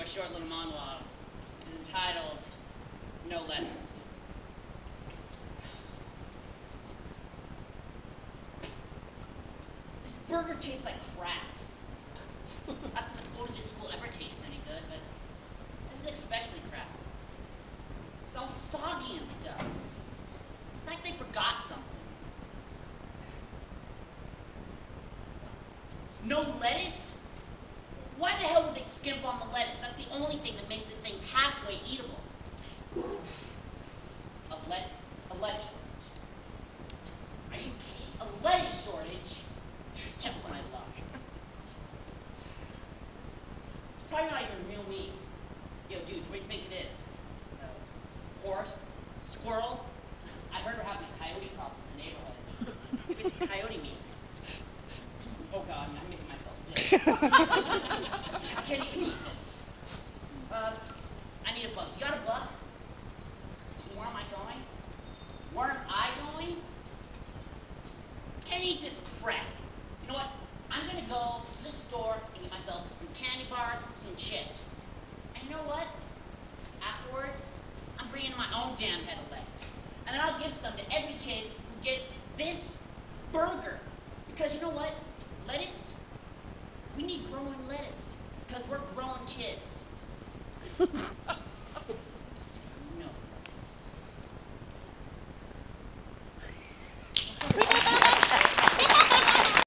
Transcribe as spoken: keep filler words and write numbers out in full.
short little monologue. It is entitled, No Lettuce. This burger tastes like crap. Not that the food of this school ever tastes any good, but this is especially crap. It's all soggy and stuff. It's like they forgot something. No lettuce? Why the hell would they skimp on the lettuce? That's the only thing that makes this thing halfway eatable. A let a lettuce shortage. Are you kidding? A lettuce shortage? Just my luck. It's probably not even real meat. Yo, dude, what do you think it is? Uh, horse? Squirrel? I heard we're having a coyote problem in the neighborhood. Maybe it's coyote meat. Oh God, I'm making myself sick. I can't even eat this. Uh, I need a buck. You got a buck? Where am I going? Where am I going? Can't eat this crap. You know what? I'm gonna go to the store and get myself some candy bars, some chips. And you know what? Afterwards, I'm bringing my own damn head of lettuce. And then I'll give some to every kid who gets this burger. Because you know what? Lettuce? We need growing lettuce. Because we're growing kids.